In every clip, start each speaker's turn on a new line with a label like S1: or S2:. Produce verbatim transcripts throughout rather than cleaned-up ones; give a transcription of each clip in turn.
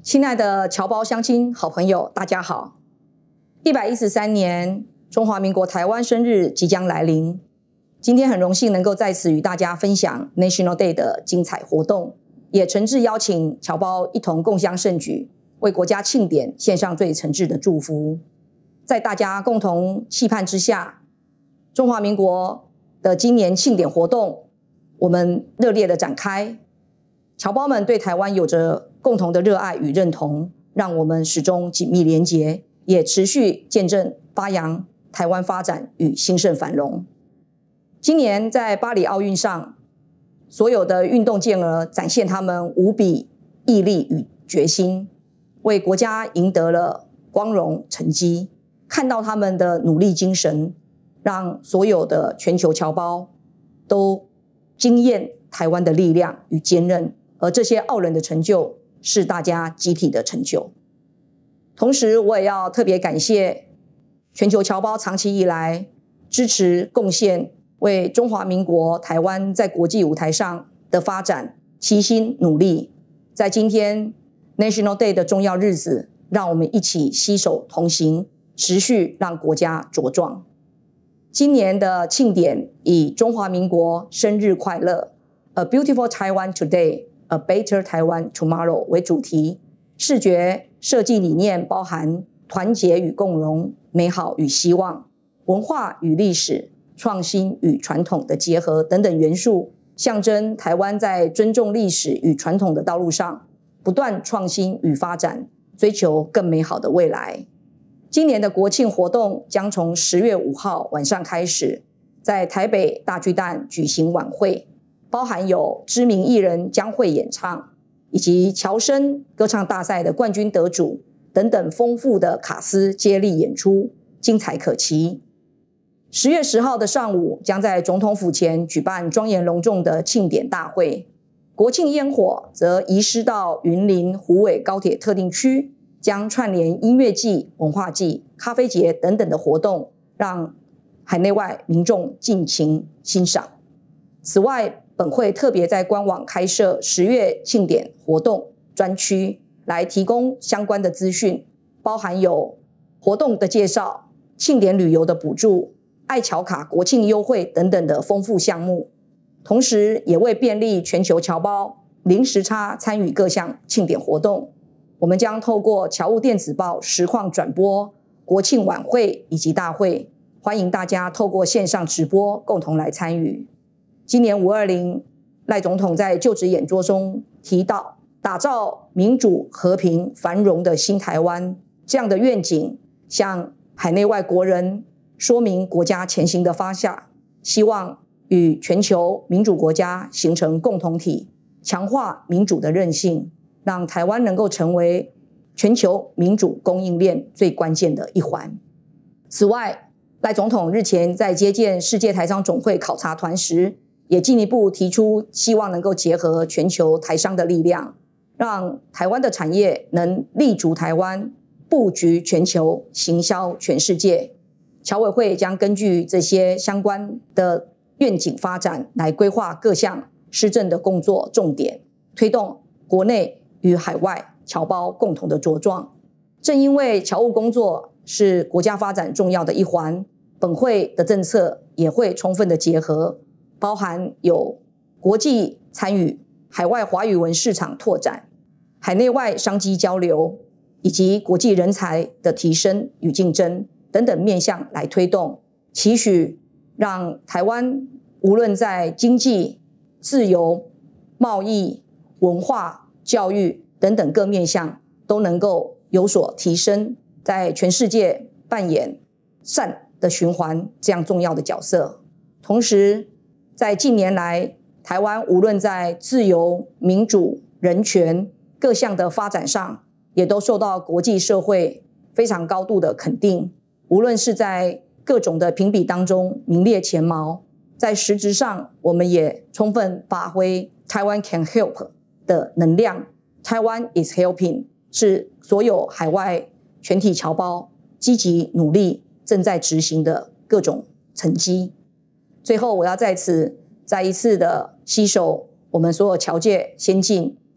S1: 亲爱的侨胞乡亲好朋友，大家好！一百一十三年中华民国台湾生日即将来临，今天很荣幸能够在此与大家分享 National Day 的精彩活动，也诚挚邀请侨胞一同共襄盛举，为国家庆典献上最诚挚的祝福。在大家共同期盼之下，中华民国的今年庆典活动我们热烈的展开。侨胞们对台湾有着共同的热爱与认同，让我们始终紧密连结，也持续见证发扬台湾发展与兴盛繁荣。今年在巴黎奥运上，所有的运动健儿展现他们无比毅力与决心，为国家赢得了光荣成绩。看到他们的努力精神，让所有的全球侨胞都惊艳台湾的力量与坚韧，而这些傲人的成就是大家集体的成就。同时我也要特别感谢全球侨胞长期以来支持贡献，为中华民国台湾在国际舞台上的发展齐心努力。在今天 National Day 的重要日子，让我们一起携手同行，持续让国家茁壮。今年的庆典以中华民国生日快乐 A Beautiful Taiwan Today, A Better Taiwan Tomorrow 为主题，视觉设计理念包含团结与共荣、美好与希望、文化与历史、创新与传统的结合等等元素，象征台湾在尊重历史与传统的道路上不断创新与发展，追求更美好的未来。今年的国庆活动将从十月五号晚上开始，在台北大巨蛋举行晚会，包含有知名艺人将会演唱，以及侨生歌唱大赛的冠军得主等等丰富的卡司接力演出，精彩可期。十月十号的上午，将在总统府前举办庄严隆重的庆典大会，国庆烟火则移师到云林虎尾高铁特定区，将串联音乐季、文化季、咖啡节等等的活动，让海内外民众尽情欣赏。此外，本会特别在官网开设十月庆典活动专区，来提供相关的资讯，包含有活动的介绍、庆典旅游的补助、爱侨卡国庆优惠等等的丰富项目。同时也为便利全球侨胞零时差参与各项庆典活动，我们将透过侨务电子报实况转播国庆晚会以及大会，欢迎大家透过线上直播共同来参与。今年五二零，赖总统在就职演说中提到，打造民主、和平、繁荣的新台湾，这样的愿景向海内外国人说明国家前行的方向，希望与全球民主国家形成共同体，强化民主的韧性，让台湾能够成为全球民主供应链最关键的一环。此外，赖总统日前在接见世界台商总会考察团时，也进一步提出希望能够结合全球台商的力量，让台湾的产业能立足台湾，布局全球，行销全世界。侨委会将根据这些相关的愿景发展，来规划各项施政的工作重点，推动国内与海外侨胞共同的茁壮。正因为侨务工作是国家发展重要的一环，本会的政策也会充分的结合，包含有国际参与、海外华语文市场拓展、海内外商机交流，以及国际人才的提升与竞争等等面向来推动，期许让台湾无论在经济、自由、贸易、文化、教育等等各面向都能够有所提升，在全世界扮演善的循环这样重要的角色。同时，在近年来，台湾无论在自由、民主、人权各项的发展上，也都受到国际社会非常高度的肯定。无论是在各种的评比当中名列前茅，在实质上我们也充分发挥 Taiwan can help 的能量。 Taiwan is helping 是所有海外全体侨胞积极努力正在执行的各种成绩。最后我要在此再一次的携手我们所有侨界先进，大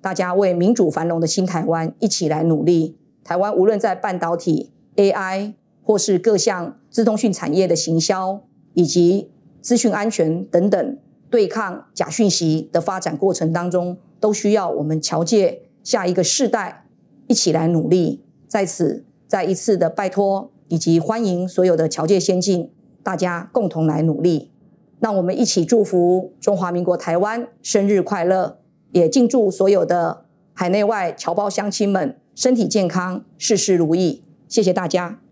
S1: 大家为民主繁荣的新台湾一起来努力。台湾无论在半导体、A I 或是各项资通讯产业的行销，以及资讯安全等等对抗假讯息的发展过程当中，都需要我们侨界下一个世代一起来努力。在此再一次的拜托以及欢迎所有的侨界先进，大家共同来努力。让我们一起祝福中华民国台湾生日快乐，也敬祝所有的海内外侨胞乡亲们身体健康，事事如意。谢谢大家。